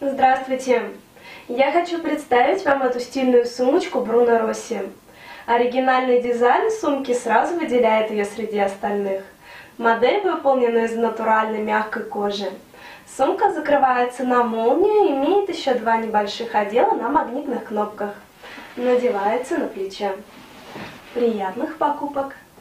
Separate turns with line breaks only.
Здравствуйте! Я хочу представить вам эту стильную сумочку Бруно Росси. Оригинальный дизайн сумки сразу выделяет ее среди остальных. Модель выполнена из натуральной мягкой кожи. Сумка закрывается на молнию и имеет еще два небольших отдела на магнитных кнопках. Надевается на плечо. Приятных покупок!